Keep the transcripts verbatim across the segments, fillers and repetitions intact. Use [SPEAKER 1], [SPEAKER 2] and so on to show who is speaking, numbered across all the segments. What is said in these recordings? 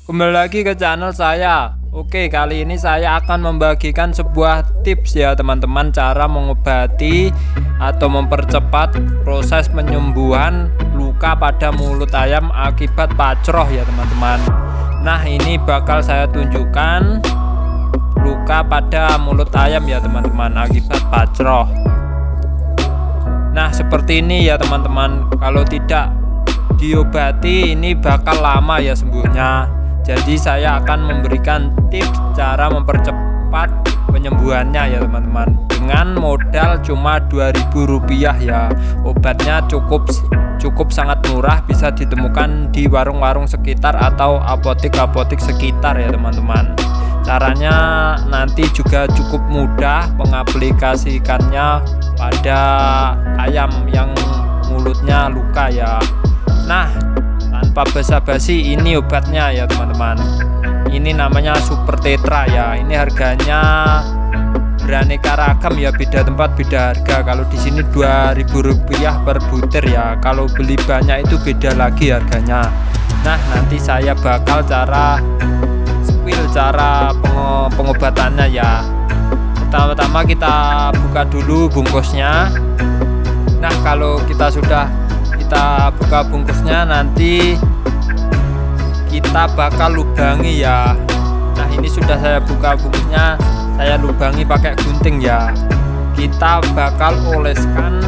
[SPEAKER 1] Kembali lagi ke channel saya. Oke, kali ini saya akan membagikan sebuah tips ya teman-teman, cara mengobati atau mempercepat proses penyembuhan luka pada mulut ayam akibat pacroh ya teman-teman. Nah, ini bakal saya tunjukkan luka pada mulut ayam ya teman-teman akibat pacroh. Nah, seperti ini ya teman-teman. Kalau tidak diobati ini bakal lama ya sembuhnya. Jadi saya akan memberikan tips cara mempercepat penyembuhannya ya teman-teman, dengan modal cuma dua ribu rupiah ya. Obatnya cukup cukup sangat murah, bisa ditemukan di warung-warung sekitar atau apotek-apotek sekitar ya teman-teman. Caranya nanti juga cukup mudah, mengaplikasikannya pada ayam yang mulutnya luka ya. Nah, tanpa basa-basi, ini obatnya ya teman-teman. Ini namanya Super Tetra ya. Ini harganya beraneka ragam ya, beda tempat beda harga. Kalau di sini dua ribu rupiah per butir ya. Kalau beli banyak itu beda lagi harganya. Nah, nanti saya bakal cara spill cara peng pengobatannya ya. Pertama-tama kita buka dulu bungkusnya. Nah, kalau kita sudah kita buka bungkusnya, nanti kita bakal lubangi ya. Nah, ini sudah saya buka bungkusnya, saya lubangi pakai gunting ya. Kita bakal oleskan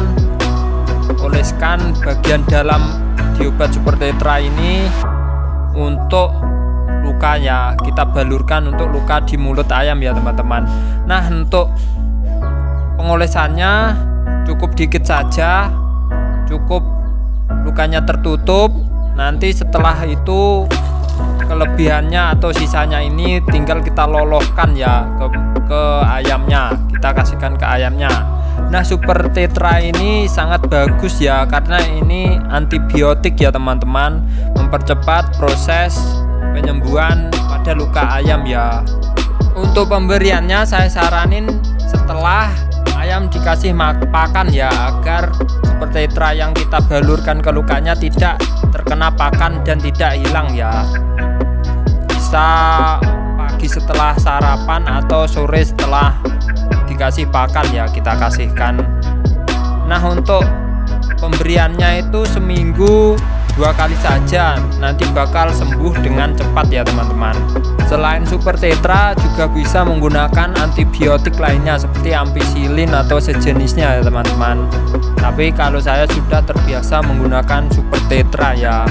[SPEAKER 1] oleskan bagian dalam di obat Super Tetra ini untuk lukanya. Kita balurkan untuk luka di mulut ayam ya teman-teman. Nah, untuk pengolesannya cukup dikit saja, cukup lukanya tertutup. Nanti setelah itu kelebihannya atau sisanya ini tinggal kita lolohkan ya ke, ke ayamnya, kita kasihkan ke ayamnya. Nah, Super Tetra ini sangat bagus ya, karena ini antibiotik ya teman-teman, mempercepat proses penyembuhan pada luka ayam ya. Untuk pemberiannya saya saranin setelah ayam dikasih pakan ya, agar Super Tetra yang kita balurkan ke lukanya tidak terkena pakan dan tidak hilang ya. Bisa pagi setelah sarapan atau sore setelah dikasih pakan ya kita kasihkan. Nah, untuk pemberiannya itu seminggu dua kali saja, nanti bakal sembuh dengan cepat ya teman-teman. Selain Super Tetra juga bisa menggunakan antibiotik lainnya seperti ampicillin atau sejenisnya ya teman-teman. Tapi kalau saya sudah terbiasa menggunakan Super Tetra ya.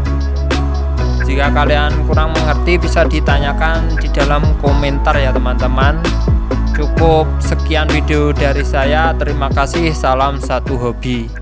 [SPEAKER 1] Jika kalian kurang mengerti bisa ditanyakan di dalam komentar ya teman-teman. Cukup sekian video dari saya. Terima kasih. Salam satu hobi.